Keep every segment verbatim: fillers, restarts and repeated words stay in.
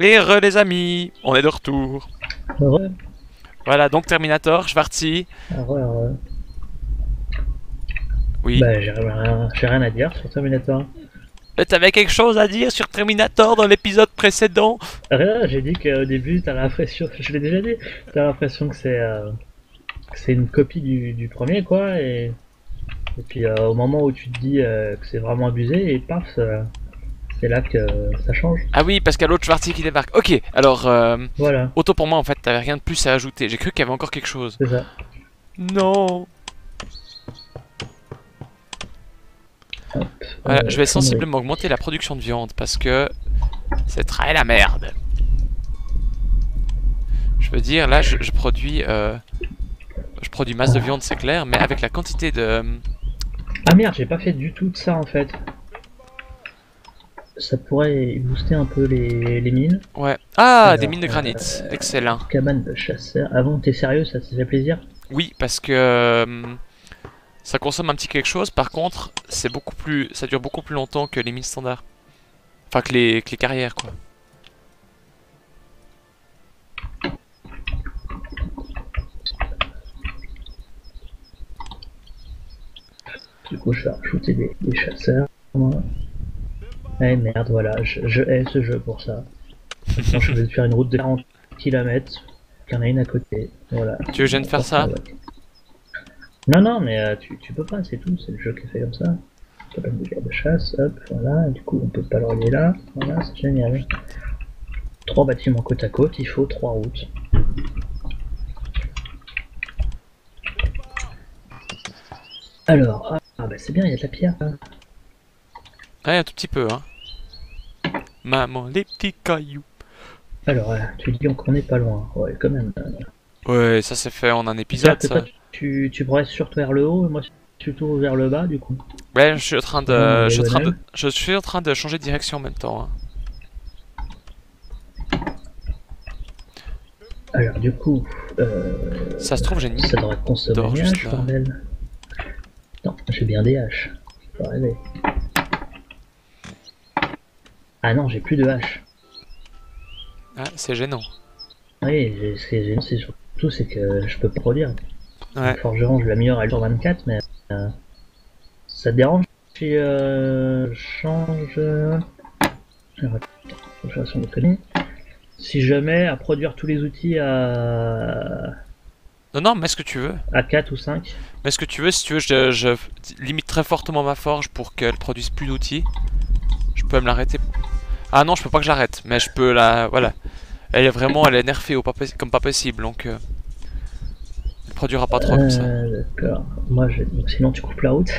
Et re les amis, on est de retour. Ouais, Voilà, donc Terminator, Schwarzy. ouais, ouais. Oui. Bah, j'ai rien, j'ai rien à dire sur Terminator. Euh, T'avais quelque chose à dire sur Terminator dans l'épisode précédent? Rien, j'ai dit qu'au début, t'as l'impression, je l'ai déjà dit, t'as l'impression que c'est euh, que c'est une copie du, du premier, quoi, et, et puis euh, au moment où tu te dis euh, que c'est vraiment abusé, et paf, euh, c'est là que ça change. Ah oui, parce qu'il y a l'autre Schwarzy qui débarque. Ok, alors, euh, Voilà, auto pour moi en fait, t'avais rien de plus à ajouter. J'ai cru qu'il y avait encore quelque chose. c'est ça. Non. Hop, Voilà, euh, je vais fonderie. sensiblement augmenter la production de viande parce que c'est très la merde. Je veux dire, là, je, je produis, euh, je produis masse de viande, c'est clair, mais avec la quantité de. Ah merde, j'ai pas fait du tout de ça en fait. Ça pourrait booster un peu les, les mines. Ouais. Ah, Alors, des mines de granit. euh, Excellent. Cabane de chasseur. Ah bon, t'es sérieux, ça te fait plaisir? Oui, parce que euh, ça consomme un petit quelque chose. Par contre, c'est beaucoup plus, ça dure beaucoup plus longtemps que les mines standards. Enfin, que les, que les carrières, quoi. Du coup, je vais rajouter des, des chasseurs. Moi. Eh merde, voilà, je, je hais ce jeu pour ça. Maintenant, je vais faire une route de quarante kilomètres, qu'il y en a une à côté. Voilà. Tu veux que je vienne faire ça? Non, non, mais euh, tu, tu peux pas, c'est tout, c'est le jeu qui est fait comme ça. Cabane de garde de chasse, hop, voilà, et du coup, on peut pas le relier là. Voilà, c'est génial. Trois bâtiments côte à côte, il faut trois routes. Alors, ah bah c'est bien, il y a de la pierre. Hein. Ouais, un tout petit peu, hein. Maman, les petits cailloux. Alors, euh, tu dis qu'on est pas loin. Ouais, quand même. Ouais, ça s'est fait en un J'espère épisode, que toi, ça. tu, tu progresses surtout vers le haut et moi surtout vers le bas, du coup. Ouais, je suis en train Vraiment en de, je suis en train de, diagonale. je suis en train de changer de direction en même temps. Hein. Alors, du coup, euh, Ça se trouve, j'ai une mine ça devrait consommer d'or des juste haches, là. bordel. Non, j'ai bien des haches. Faut rêver. Ah non, j'ai plus de haches. Ah, c'est gênant. Oui, j'ai- ce qui est gênant, c'est surtout c'est que je peux pas produire. Ouais. Le forgeron, je l'améliore à sur vingt-quatre, mais euh, ça te dérange si euh, je change. euh, Alors, attends, faut que je fasse une connerie. Si je mets à produire tous les outils à, Non, non, mets ce que tu veux. à quatre ou cinq. Mets ce que tu veux. Si tu veux, je, je limite très fortement ma forge pour qu'elle produise plus d'outils. Je peux me l'arrêter. Ah non, je peux pas que j'arrête, mais je peux la, voilà. Elle est vraiment, elle est nerfée au pas possi- comme pas possible, donc euh, elle produira pas trop comme ça. Euh, D'accord. Moi, je... donc, sinon, tu coupes la route.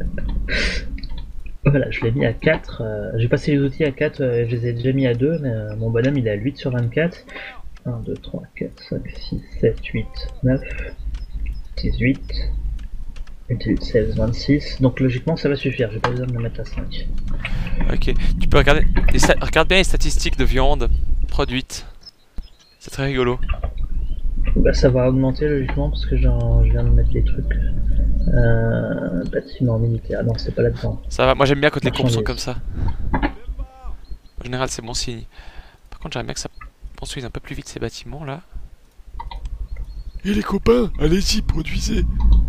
Voilà, je l'ai mis à quatre. euh, J'ai passé les outils à quatre, euh, je les ai déjà mis à deux, mais euh, mon bonhomme il est à huit sur vingt-quatre. un, deux, trois, quatre, cinq, six, sept, huit, neuf, dix-huit, dix-huit, seize, vingt-six. Donc logiquement ça va suffire, j'ai pas besoin de le mettre à cinq. Ok, tu peux regarder, les sta- regarde bien les statistiques de viande produite. C'est très rigolo. Bah ça va augmenter logiquement parce que j'en- je viens de mettre des trucs. Euh, bâtiment militaire, non c'est pas là-dedans. Ça va, moi j'aime bien quand les courbes sont Marchandises. comme ça. En général, c'est bon signe. Par contre, j'aimerais bien que ça construise un peu plus vite ces bâtiments là. Et les copains, allez-y, produisez.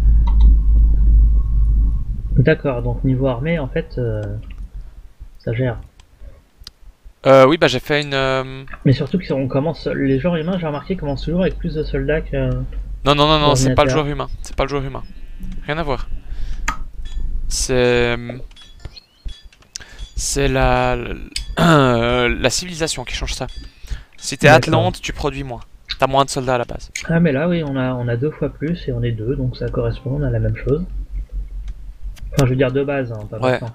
D'accord, donc niveau armée en fait euh, ça gère. Euh, oui, bah j'ai fait une. euh, Mais surtout qu'on commence, les joueurs humains j'ai remarqué commencent toujours avec plus de soldats que... Non, non, non, non, c'est pas le Ordinateur. joueur humain. C'est pas le joueur humain. Rien à voir. C'est. C'est la. La civilisation qui change ça. Si t'es D'accord. Atlante, tu produis moins. T'as moins de soldats à la base. Ah mais là oui on a on a deux fois plus et on est deux donc ça correspond, on a la même chose. Enfin je veux dire de base hein, pas Ouais. maintenant.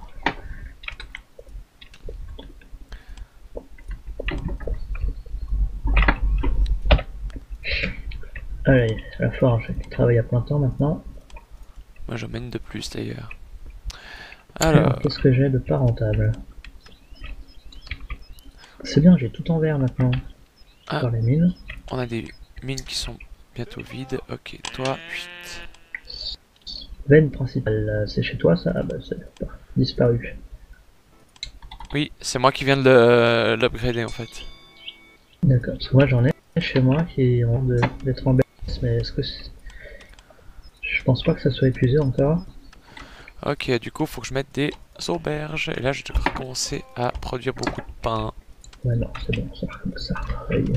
Allez, la forge qui travaille à plein temps maintenant. Moi j'en mène de plus d'ailleurs. Alors Alors. qu'est-ce que j'ai de pas rentable? C'est bien, j'ai tout en vert maintenant. Ah. Par les mines. On a des mines qui sont bientôt vides. Ok, toi, huit. Veine principale, c'est chez toi ça? Ah bah c'est disparu. Oui, c'est moi qui viens de le- l'upgrader en fait. D'accord, parce que moi j'en ai chez moi qui ont de- d'être en baisse, mais est-ce que c'est- je pense pas que ça soit épuisé encore. Ok, du coup, faut que je mette des auberges. Et là, je devrais commencer à produire beaucoup de pain. Ouais, non, c'est bon, ça comme ça. Pareil.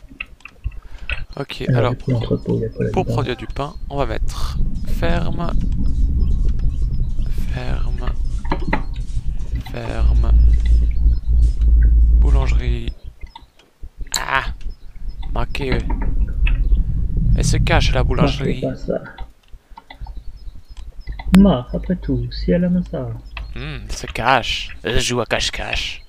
Ok, Alors, alors, du coup, l'entrepôt, il y a pas pour là-dedans. produire du pain, on va mettre ferme, ferme, ferme, boulangerie. Ah, marqué. Elle se cache la Marquez boulangerie. pas ça. Mar, après tout, si elle aime ça. Hmm, elle se cache. Elle joue à cache-cache.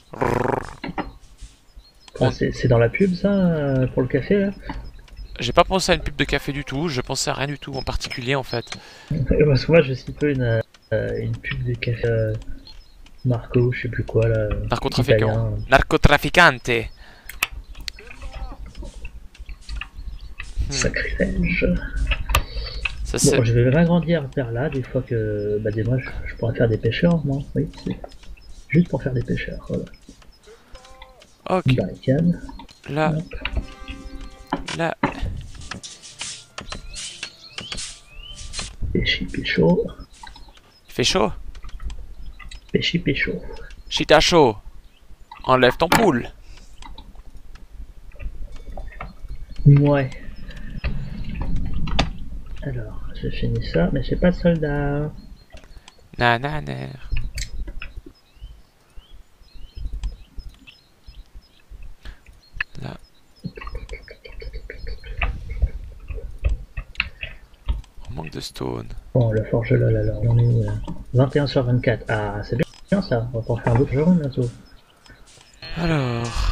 Ah, On- c'est c'est dans la pub ça, euh, pour le café là. J'ai pas pensé à une pub de café du tout, je pensais à rien du tout en particulier en fait. Parce que moi je suis peu une, euh, une pub de café euh, Marco, je sais plus quoi là, euh, Narcotrafiquant. italien. Narcotraficante. Hmm, Sacrilège. ça c'est... Bon, je vais m'agrandir vers là, des fois que. Bah, des moi, je, je pourrais faire des pêcheurs, non? Oui, c'est juste pour faire des pêcheurs, voilà. Ok, Une barricade. là, Hop. là... Péchi pécho. Il fait chaud. Péchi pécho. Chita chaud. Enlève ton poule. Ouais. Alors, j'ai fini ça, mais j'ai pas de soldats. Nananer. Là. On manque de stone. Bon, le forge lol alors, on est où là? vingt et un sur vingt-quatre. Ah, c'est bien ça, on va pouvoir faire un autre jour bientôt. Alors...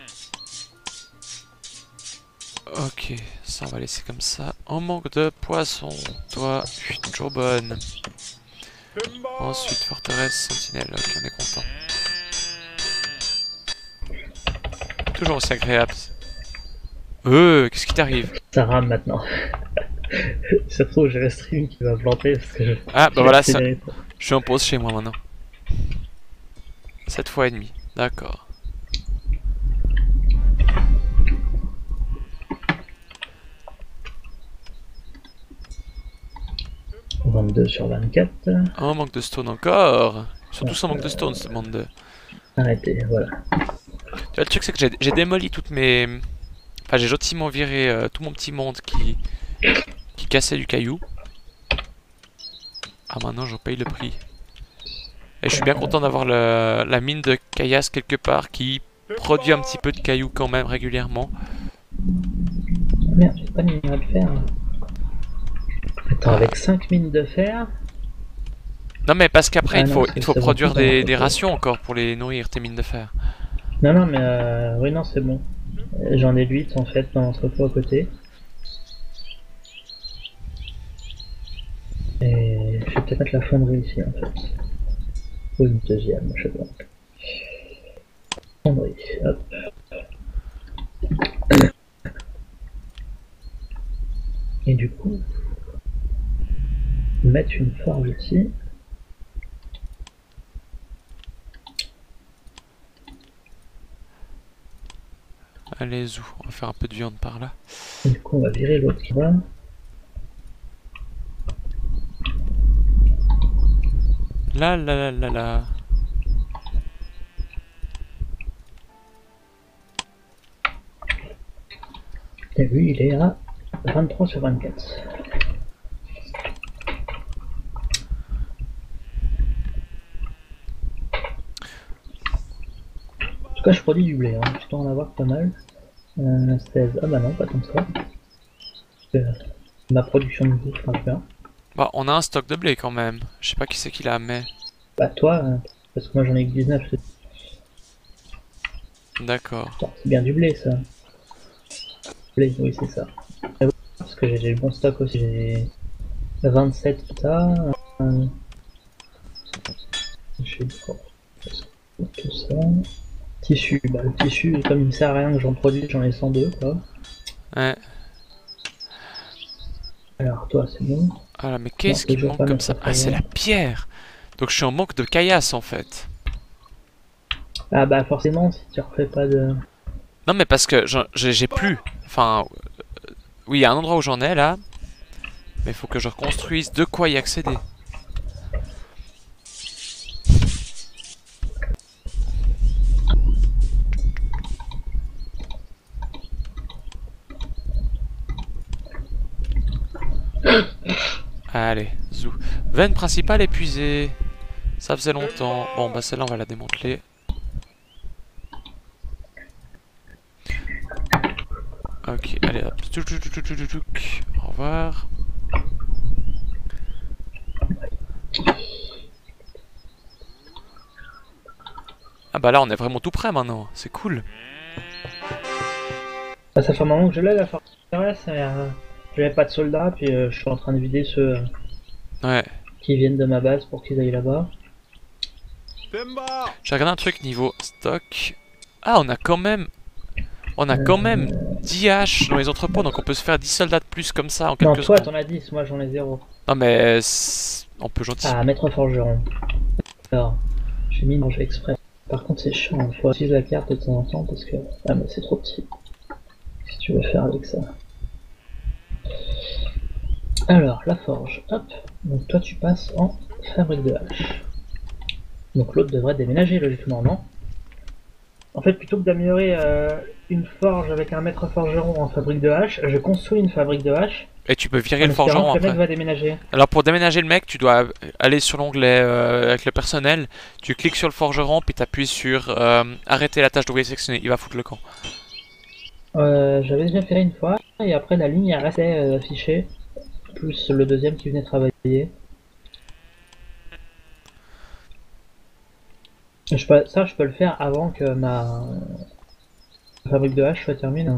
Ok, ça on va laisser comme ça. On manque de poisson. Toi, je suis toujours bonne. Ensuite, forteresse, sentinelle. Ok, on est content. Toujours aussi agréable. Euh, qu'est-ce qui t'arrive? Ça rame maintenant. Surtout, j'ai le stream qui va planter parce que je. Ah, bah voilà, ça... accéléré. je suis en pause chez moi maintenant. sept fois et demi, d'accord. vingt-deux sur vingt-quatre. Oh, manque de stone encore. Surtout ça manque de stone, ce monde de... Arrêtez, voilà. Tu vois, le truc, c'est que j'ai- j'ai démoli toutes mes... Enfin, j'ai gentiment viré euh, tout mon petit monde qui... qui cassait du caillou. Ah, maintenant, j'en paye le prix. Et je suis bien content d'avoir le- la mine de caillasse quelque part qui produit un petit peu de cailloux quand même régulièrement. Merde, j'ai pas de minerai de fer. Attends, avec cinq mines de fer. Non, mais parce qu'après, Ah il non, faut, c'est- il faut c'est bon, produire c'est bon, des, c'est des bon. rations encore pour les nourrir, tes mines de fer. Non, non, mais euh, oui, non, c'est bon. Euh, J'en ai huit en fait dans l'entrepôt à côté. Et je vais peut-être mettre la fonderie ici en fait. Ou une deuxième, je sais pas. Fonderie, hop. Et du coup, mettre une forge ici. Allez, où on va faire un peu de viande par là. Et du coup, on va virer l'autre qui va. Là, là, là, là, là. Et lui, il est à vingt-trois sur vingt-quatre. En tout cas, je produis du blé, hein. Je dois en avoir pas mal. Euh, seize. Ah bah non, pas tant que ça. Euh, ma production de bouffe marche bien. Bah, on a un stock de blé quand même. Je sais pas qui c'est qui l'a, mais... Bah toi, euh, parce que moi j'en ai que dix-neuf. C'est D'accord. bon, c'est bien du blé ça. Blé, oui c'est ça. Et oui, parce que j'ai j'ai le bon stock aussi. J'ai vingt-sept ça. Euh, je sais pas. Tout ça. Tissu, bah le tissu, comme il me sert à rien que j'en produis, j'en ai cent deux quoi. Ouais. Alors toi c'est bon. Ah là, mais qu'est-ce Non, qui me toujours manque pas comme notre ça? Ah, c'est la travail. pierre! Donc je suis en manque de caillasse en fait. Ah bah forcément si tu refais pas de... Non, mais parce que j'en- j'ai j'ai plus. Enfin, euh, oui, il y a un endroit où j'en ai là. Mais il faut que je reconstruise de quoi y accéder. Allez, zou. Veine principale épuisée. Ça faisait longtemps. Bon, bah celle-là, on va la démanteler. Ok, allez hop. Tchouk, tchouk, tchouk, tchouk, tchouk, tchouk. Au revoir. Ah bah là, on est vraiment tout près maintenant. C'est cool. Bah, ça fait un moment que je l'ai la forteresse, et, euh, j'avais pas de soldats, puis euh, je suis en train de vider ceux euh, Ouais. qui viennent de ma base pour qu'ils aillent là-bas. J'ai regardé un truc niveau stock. Ah, on a quand même... On a quand même Euh, dix haches dans les entrepôts, donc on peut se faire dix soldats de plus comme ça en Non, quelques toi secondes. t'en as dix, moi j'en ai zéro. Non mais... c'est- On peut gentiment... Ah, maître forgeron. Alors, j'ai mis manger exprès. Par contre, c'est chiant, il faut utiliser la carte de temps en temps parce que. Ah, mais c'est trop petit. Qu'est-ce que tu veux faire avec ça? Alors, la forge, hop. Donc, toi, tu passes en fabrique de hache. Donc, l'autre devrait déménager logiquement, non? En fait, plutôt que d'améliorer euh, une forge avec un maître forgeron en fabrique de hache, je construis une fabrique de hache Et tu peux virer en le espérant forgeron que le mec après. va déménager. Alors pour déménager le mec, tu dois aller sur l'onglet euh, avec le personnel, tu cliques sur le forgeron, puis tu appuies sur euh, arrêter la tâche d'ouvrier sélectionné, il va foutre le camp. Euh, J'avais déjà fait une fois, et après la ligne elle restait euh, affichée, plus le deuxième qui venait travailler. Je peux, ça, je peux le faire avant que ma fabrique de hache soit terminée.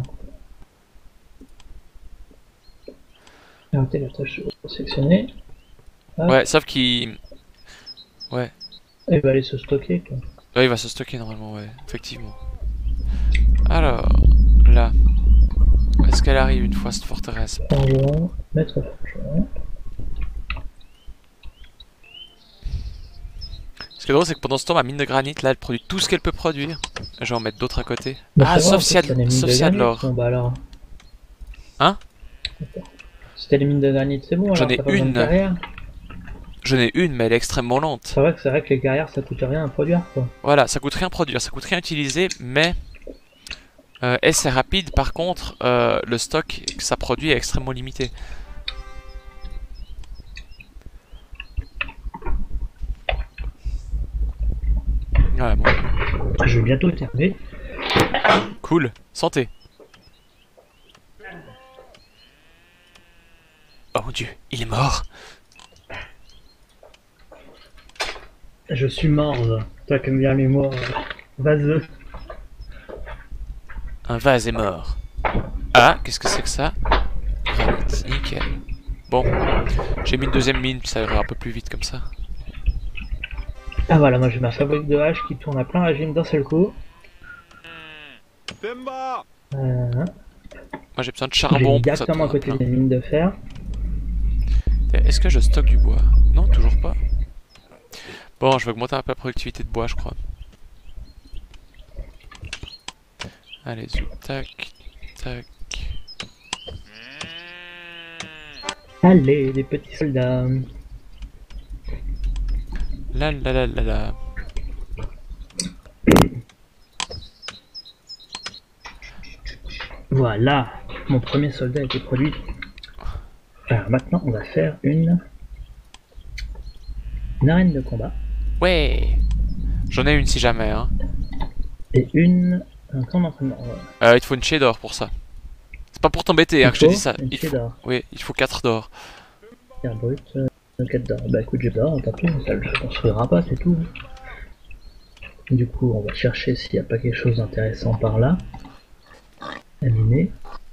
Arrêtez la tâche sélectionnée. Hop. Ouais, sauf qu'il... Ouais. Et il va aller se stocker, quoi. Ouais, il va se stocker normalement, ouais, effectivement. Alors, là. Est-ce qu'elle arrive une fois cette forteresse? Forgeron, maître forgeron. Ce qui est drôle, c'est que pendant ce temps, ma mine de granit, là, elle produit tout ce qu'elle peut produire. Je vais en mettre d'autres à côté. Bah, Ah, ça va, en sauf s'il y fait, t'as a des de, mines sauf de s'il y a de granit. l'or. Bon, bah alors. Hein? Si t'as les mines de granit, c'est bon, J'en alors ai t'as pas besoin de une. carrière. J'en ai une, mais elle est extrêmement lente. C'est vrai que c'est vrai que les carrières ça coûte rien à produire, quoi. Voilà, ça coûte rien produire, ça coûte rien utiliser, mais... Euh, et c'est rapide, par contre, euh, le stock que ça produit est extrêmement limité. Ouais, bon. Je vais bientôt terminer. Cool, santé. Oh mon dieu, il est mort. Je suis morve. Toi qui aimes bien les mots euh, vaseux. Un vase est mort. Ah, qu'est-ce que c'est que ça? Granit, nickel. Bon, j'ai mis une deuxième mine, puis ça ira un peu plus vite comme ça. Ah voilà, moi j'ai ma fabrique de hache qui tourne à plein régime d'un seul coup. Euh, Moi j'ai besoin de j'ai charbon mis pour que ça directement à tourne à côté plein. des mines de fer. Est-ce que je stocke du bois? Non, toujours pas. Bon, je vais augmenter un peu la productivité de bois, je crois. Allez, zou, tac, tac. Allez, des petits soldats. La la la la la. Voilà, mon premier soldat a été produit. Alors maintenant, on va faire une, une arène de combat Ouais. J'en ai une si jamais, hein. et une un camp d'entraînement. Voilà. Euh, il te faut une chaîne d'or pour ça. C'est pas pour t'embêter hein, Il que je te faut dis ça. une Il chaîne faut... d'or. Oui, il faut quatre d'or. Pierre brute, euh, quatre d'or. Bah écoute, j'ai d'or, tant pis, ça le construira pas, c'est tout. Du coup, on va chercher s'il n'y a pas quelque chose d'intéressant par là. À miner.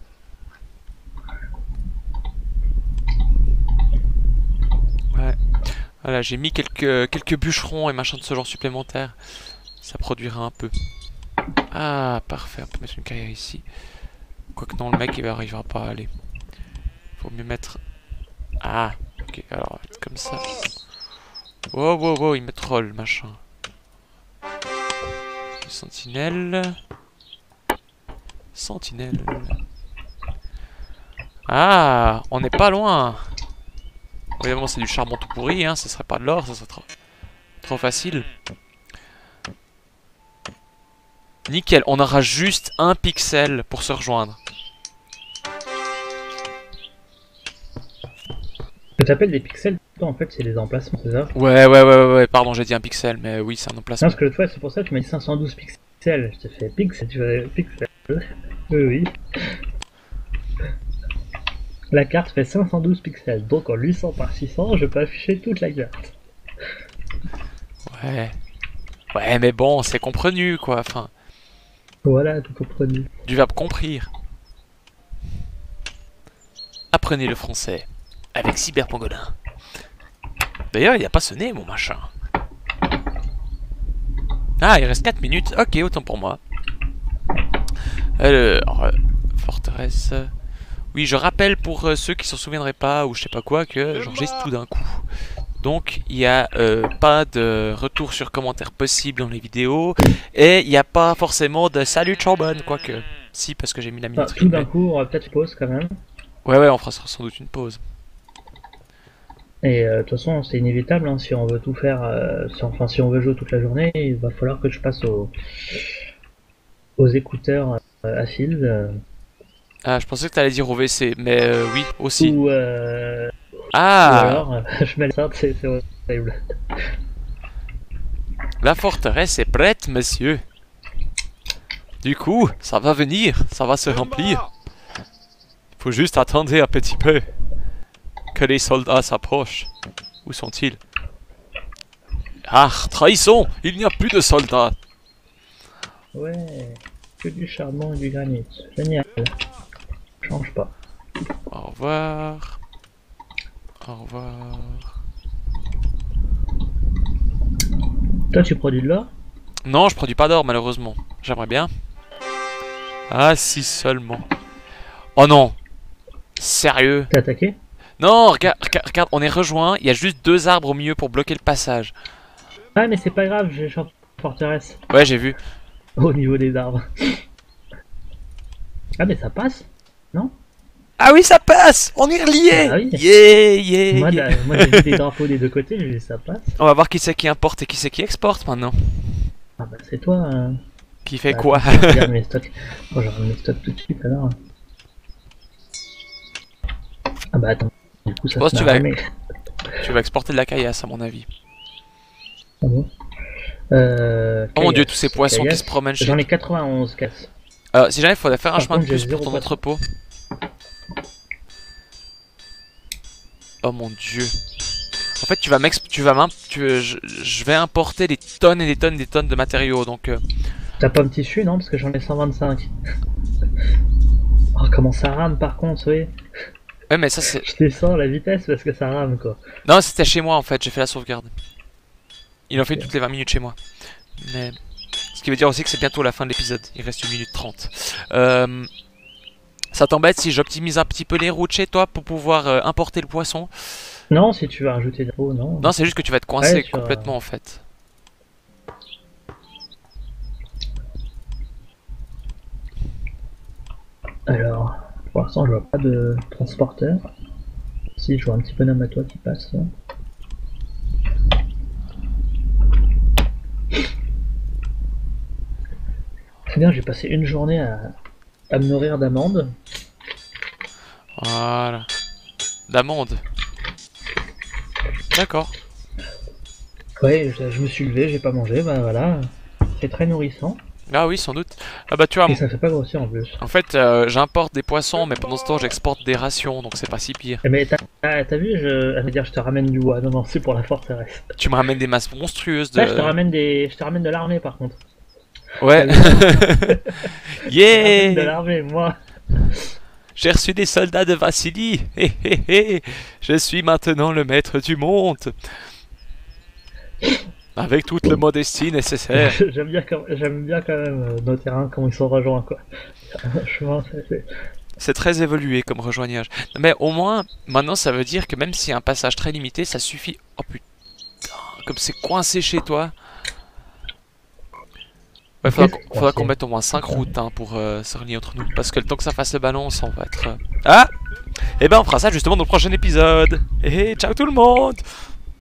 Ouais. Voilà, j'ai mis quelques, quelques bûcherons et machin de ce genre supplémentaires. Ça produira un peu. Ah, parfait. On peut mettre une carrière ici. Quoique non, le mec il arrivera pas à aller. Faut mieux mettre... Ah, ok. Alors, on va mettre comme ça. Wow, wow, wow, il met troll, machin. Sentinelle. Sentinelle. Ah, on n'est pas loin. Évidemment, c'est du charbon tout pourri, hein. Ça serait pas de l'or, ça serait trop, trop facile. Nickel, on aura juste un pixel pour se rejoindre. Ce que t'appelles des pixels, toi, en fait, c'est des emplacements, c'est ça? Ouais, ouais, ouais, ouais, ouais, pardon, j'ai dit un pixel, mais oui, c'est un Non, emplacement. parce que l'autre fois, c'est pour ça que tu m'as dit cinq cent douze pixels. Je t'ai fait pixel, tu vas pixel. Oui, oui. La carte fait cinq cent douze pixels, donc en huit cents par six cents, je peux afficher toute la carte. Ouais. Ouais, mais bon, c'est comprenu, quoi, enfin, Voilà, tout comprenez. du verbe comprir. Apprenez le français avec Cyberpangolin. D'ailleurs, il a pas sonné, mon machin. Ah, il reste quatre minutes. Ok, autant pour moi. Alors, euh, forteresse. Oui, je rappelle pour euh, ceux qui s'en souviendraient pas ou je sais pas quoi que j'enregistre tout d'un coup. Donc, il n'y a euh, pas de retour sur commentaire possible dans les vidéos. Et il n'y a pas forcément de salut chambonne, quoique. Si, parce que j'ai mis la minute Enfin, tout d'un replay. coup, on va peut-être pause quand même. Ouais, ouais, on fera sans doute une pause. Et euh, de toute façon, c'est inévitable, hein, si on veut tout faire, euh, si, enfin si on veut jouer toute la journée, il va falloir que je passe aux, aux écouteurs euh, à fil. Euh, Ah, je pensais que t'allais dire au W C, mais euh, oui, aussi. ou, euh, ou Ah, alors, euh, je mets le ça, c'est c'est horrible. la forteresse est prête, monsieur. Du coup, ça va venir, ça va se remplir. Faut juste attendre un petit peu que les soldats s'approchent. Où sont-ils? Ah, trahison! Il n'y a plus de soldats. Ouais, que du charbon et du granit. Génial. Change pas. Au revoir. Au revoir. Toi, tu produis de l'or? Non, je produis pas d'or, malheureusement. J'aimerais bien. Ah, si seulement. Oh non. Sérieux? T'es attaqué? Non, regarde, regarde, regarde, on est rejoint. Il y a juste deux arbres au milieu pour bloquer le passage. Ah, mais c'est pas grave, j'ai chanté forteresse Ouais, j'ai vu. au niveau des arbres. Ah, mais ça passe? Non? Ah oui, ça passe! On est reliés! Ah oui. Yeah, yeah, Moi, yeah. la- moi j'ai vu des drapeaux des deux côtés, j'ai dit ça passe. On va voir qui c'est qui importe et qui c'est qui exporte maintenant. Ah bah c'est toi. Hein. Qui fait Bah, quoi? attends, je regarde mes stocks. Oh, je regarde mes stocks tout de suite alors. Ah bah attends, du coup ça pense se que tu met à vas- ramer. Tu vas exporter de la caillasse, à mon avis. Ah bon euh, Oh mon dieu, caillasse, tous ces poissons qui caillasse. se promènent chez J'en ai nous. quatre-vingt-onze casse. Euh, si jamais il faudrait faire un Par chemin de contre, j'ai plus pour zéro ton poisson. entrepôt. Oh mon dieu. En fait, tu vas m'exp... Tu vas m'im... tu... je... je vais importer des tonnes et des tonnes et des tonnes de matériaux, donc... Euh... T'as pas de tissu non? Parce que j'en ai cent vingt-cinq. Oh comment ça rame par contre, oui. Ouais, mais ça c'est... Je descends la vitesse parce que ça rame quoi. Non, c'était chez moi en fait, j'ai fait la sauvegarde. Il en fait Ok. toutes les vingt minutes chez moi. Mais... Ce qui veut dire aussi que c'est bientôt la fin de l'épisode. Il reste une minute trente. Euh... Ça t'embête si j'optimise un petit peu les routes chez toi pour pouvoir euh, importer le poisson? Non, si tu veux rajouter des rots, non. Non, c'est juste que tu vas être coincé Ouais, sur, complètement en fait. Alors, pour l'instant, je vois pas de transporteur. Si, je vois un petit bonhomme à toi qui passe. Là. C'est bien, j'ai passé une journée à, à me nourrir d'amandes. Voilà. D'amande. D'accord. Ouais, je, je me suis levé, j'ai pas mangé, bah voilà. C'est très nourrissant. Ah oui, sans doute. Ah bah tu vois, Et ça fait pas grossir en plus. en fait, euh, j'importe des poissons, mais pendant ce temps, j'exporte des rations, donc c'est pas si pire. Eh, Mais t'as t'as- t'as vu, je, à dire, je te ramène du bois. Non, non, c'est pour la forteresse. Tu me ramènes des masses monstrueuses de... Là, je te ramène des, je te ramène de l'armée par contre. Ouais. Je te ramène de Yeah. l'armée, moi. J'ai reçu des soldats de Vassili. Hé hé hé. Je suis maintenant le maître du monde. Avec toute la modestie nécessaire. J'aime bien, quand- j'aime bien quand même euh, nos terrains, comment ils sont rejoints quoi. Franchement, c'est- c'est- C'est très évolué comme rejoignage. Mais au moins, maintenant, ça veut dire que même s'il y a un passage très limité, ça suffit... Oh putain, comme c'est coincé chez toi. Ouais, faudra, Ok, qu'on- faudra qu'on parfait. mette au moins cinq routes hein, pour euh, se relier entre nous. Parce que le temps que ça fasse le balance, on va être... euh, Ah. Et ben on fera ça justement dans le prochain épisode. Et ciao tout le monde.